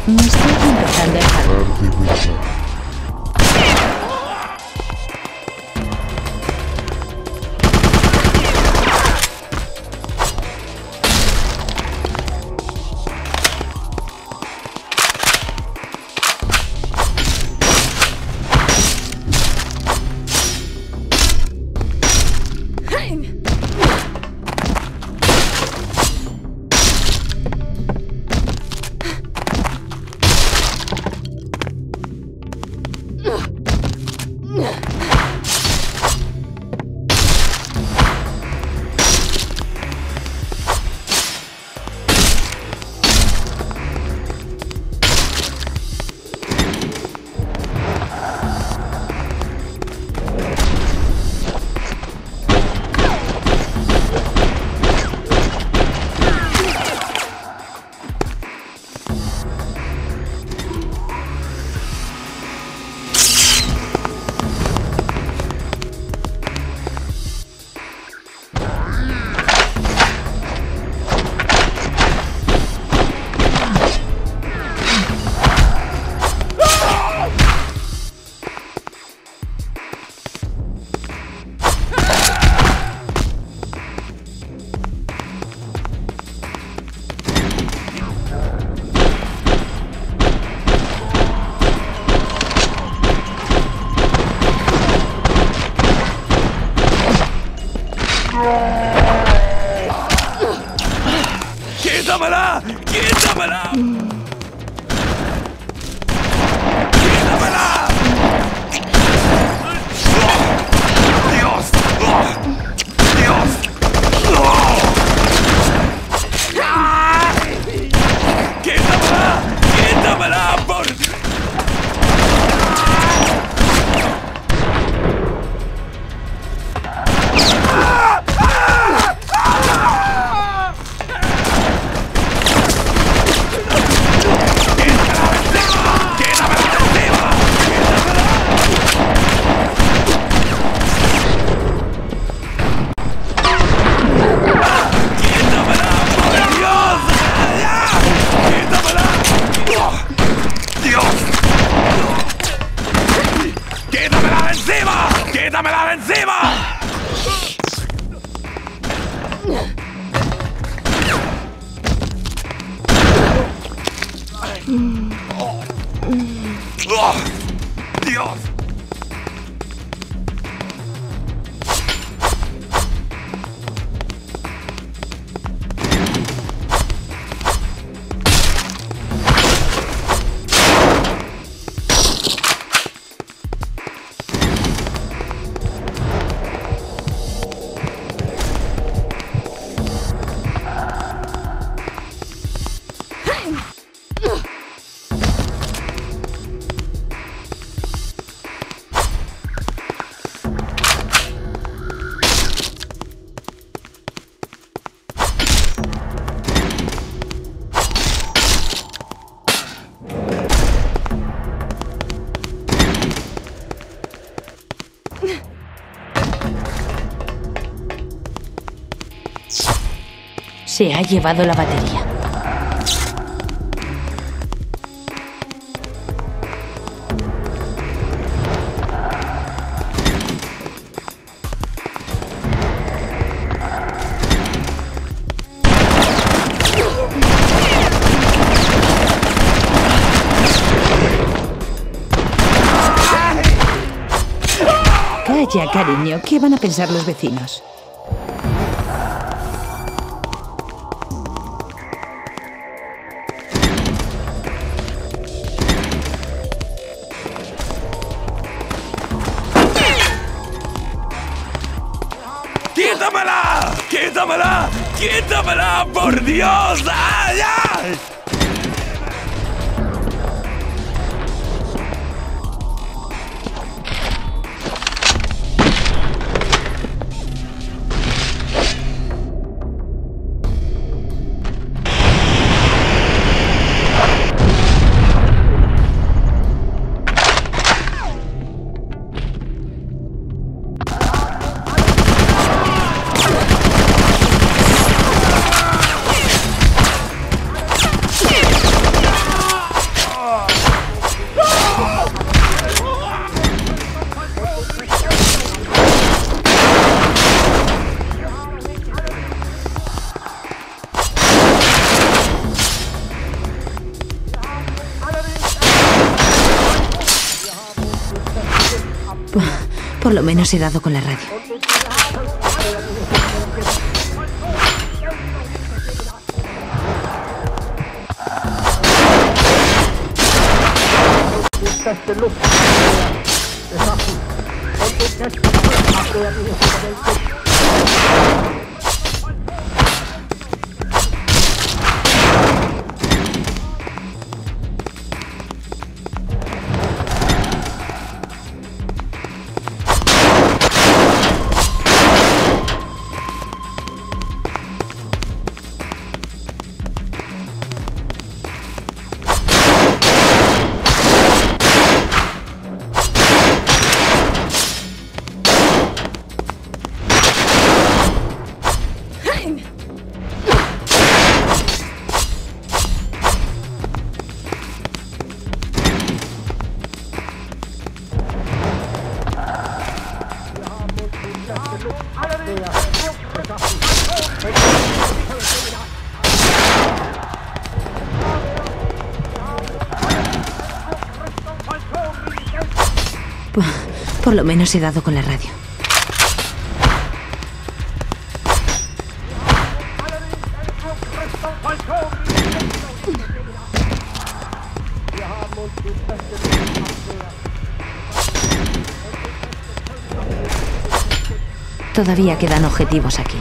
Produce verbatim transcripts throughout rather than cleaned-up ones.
Me estoy empezando a dejar. ¡Quítamela! ¡Quítamela! ¡Quítamela! ¡Dios! ¡Dios! ¡Quítamela! ¡Quítamela! ¡Por Dios! ¡Quítamela de encima! ¡Oh! ¡Dios! Se ha llevado la batería. Calla, cariño. ¿Qué van a pensar los vecinos? ¡Quítamela! ¡Quítamela! ¡Quítamela! ¡Por Dios! ¡Ay, ay! Por lo menos he dado con la radio. Por lo menos he dado con la radio. Todavía quedan objetivos aquí.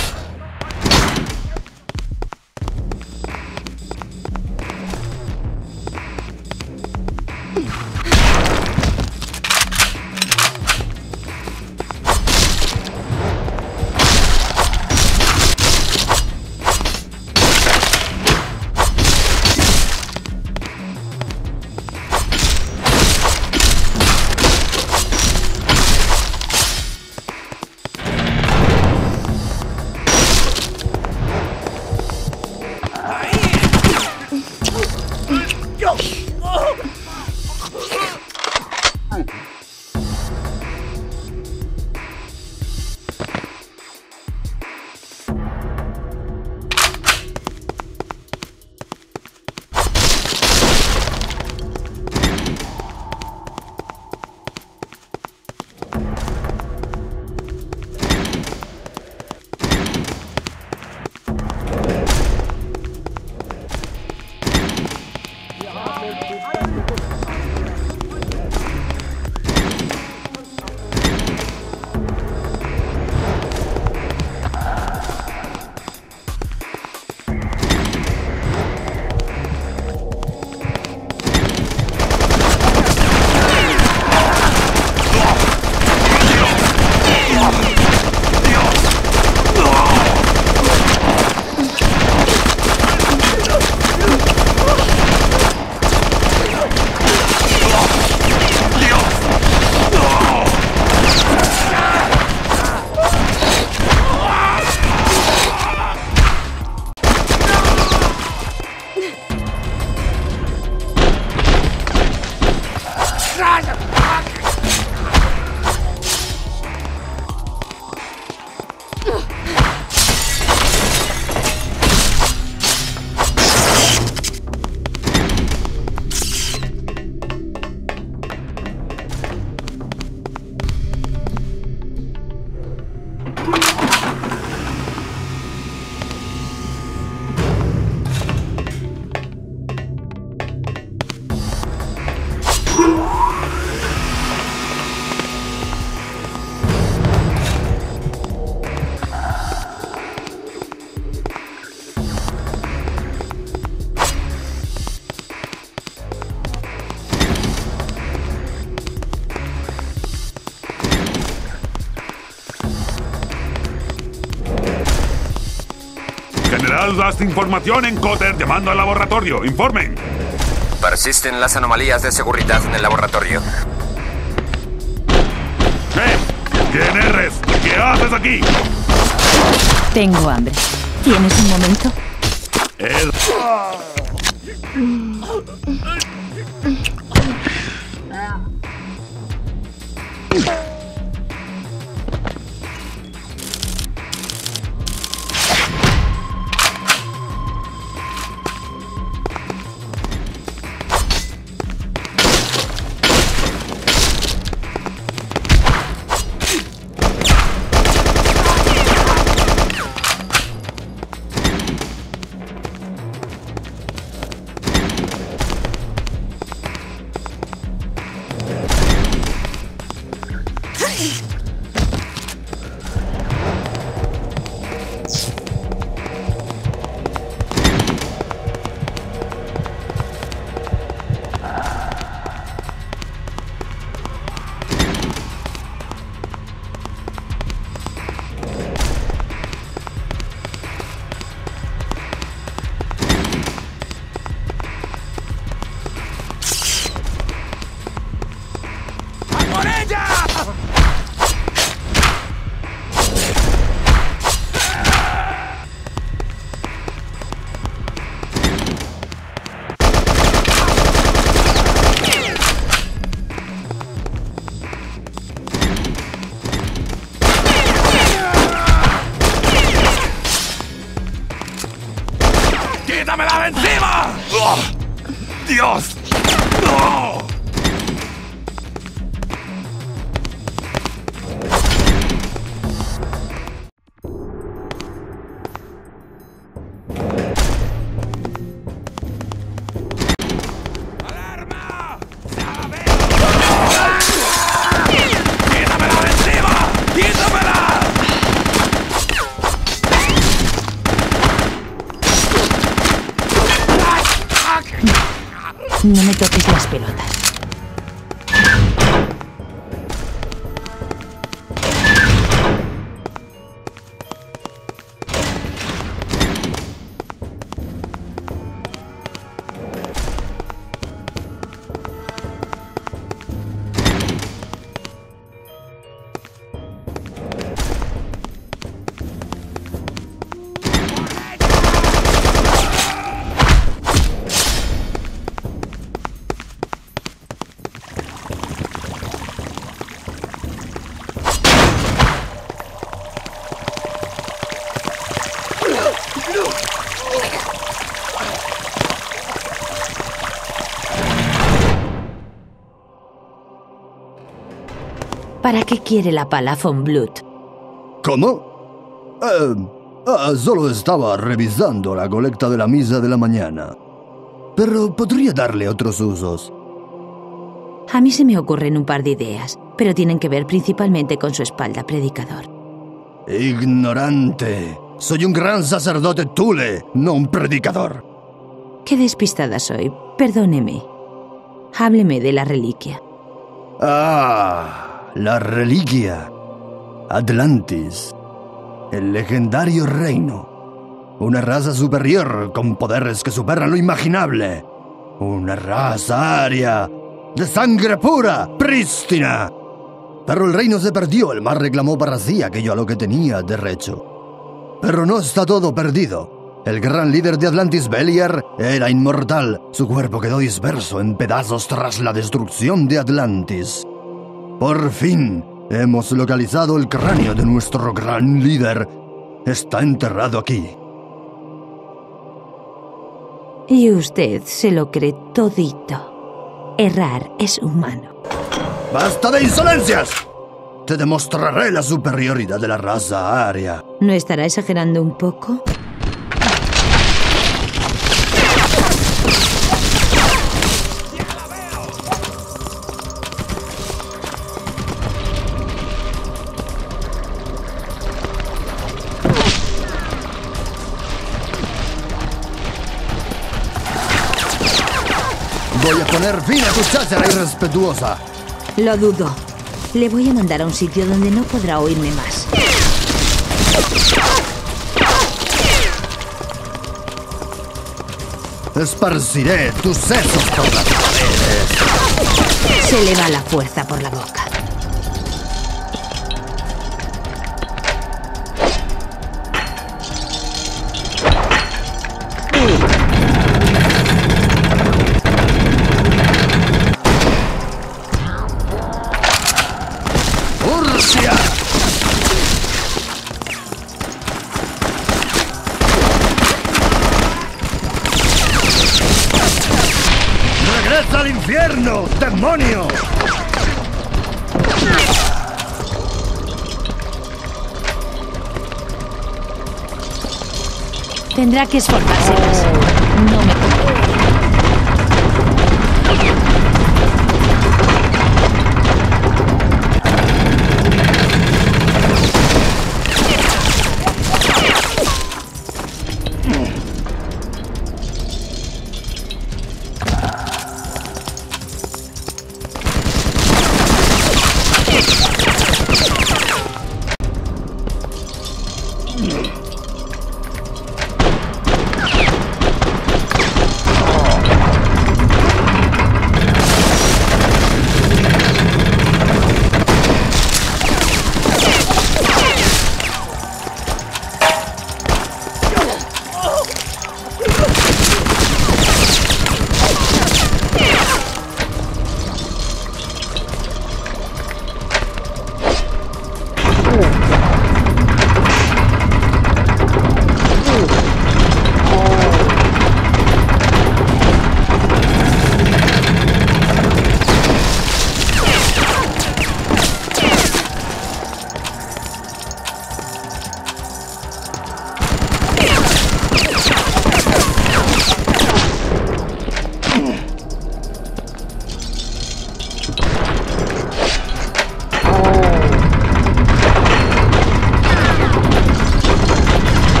Das información en Cotter llamando al laboratorio. Informen. Persisten las anomalías de seguridad en el laboratorio. ¡Eh! ¿Quién eres? ¿Qué haces aquí? Tengo hambre. ¿Tienes un momento? El... ¡Dios! ¡No! ¡Alarma! ¡Quítamela de encima! ¡Quítamela! No me toques las pelotas. ¿Para qué quiere la pala von Blut? ¿Cómo? Eh, ah, solo estaba revisando la colecta de la misa de la mañana. Pero podría darle otros usos. A mí se me ocurren un par de ideas, pero tienen que ver principalmente con su espalda, predicador. Ignorante. Soy un gran sacerdote Thule, no un predicador. Qué despistada soy. Perdóneme. Hábleme de la reliquia. Ah... La reliquia. Atlantis. El legendario reino. Una raza superior con poderes que superan lo imaginable. Una raza aria. De sangre pura, prístina. Pero el reino se perdió. El mar reclamó para sí aquello a lo que tenía derecho. Pero no está todo perdido. El gran líder de Atlantis, Beliar, era inmortal. Su cuerpo quedó disperso en pedazos tras la destrucción de Atlantis. Por fin, hemos localizado el cráneo de nuestro gran líder. Está enterrado aquí. Y usted se lo cree todito. Errar es humano. ¡Basta de insolencias! Te demostraré la superioridad de la raza aria. ¿No estará exagerando un poco? Voy a poner fin a tu cháchara irrespetuosa. Lo dudo. Le voy a mandar a un sitio donde no podrá oírme más. Esparciré tus sesos por las paredes. Se le va la fuerza por la boca. ¡Regresa al infierno, demonio! Tendrá que esforzarse más. No me conviene.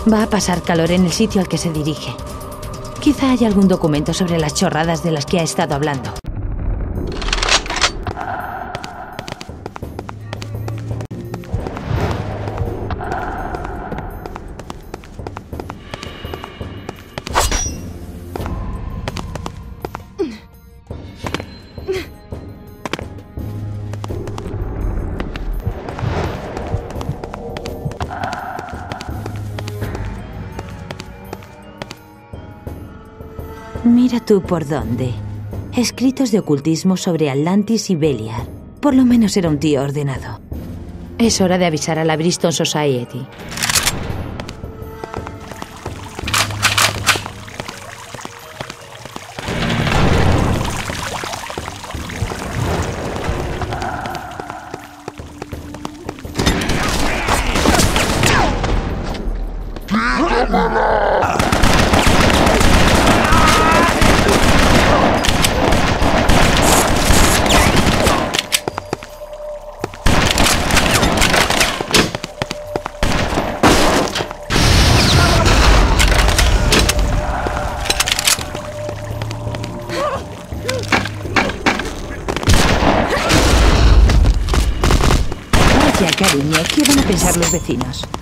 Va a pasar calor en el sitio al que se dirige. Quizá haya algún documento sobre las chorradas de las que ha estado hablando. Mira tú por dónde. Escritos de ocultismo sobre Atlantis y Beliar. Por lo menos era un tío ordenado. Es hora de avisar a la Bristol Society. Vaya, cariño, ¿qué van a pensar los vecinos?